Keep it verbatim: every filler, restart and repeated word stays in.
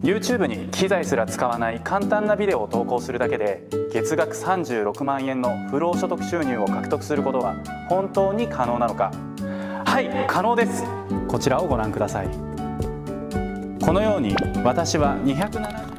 YouTube に機材すら使わない簡単なビデオを投稿するだけで月額さんじゅうろくまんえんの不労所得収入を獲得することは本当に可能なのか。はい、可能です。こちらをご覧ください。このように私はにひゃくななじゅう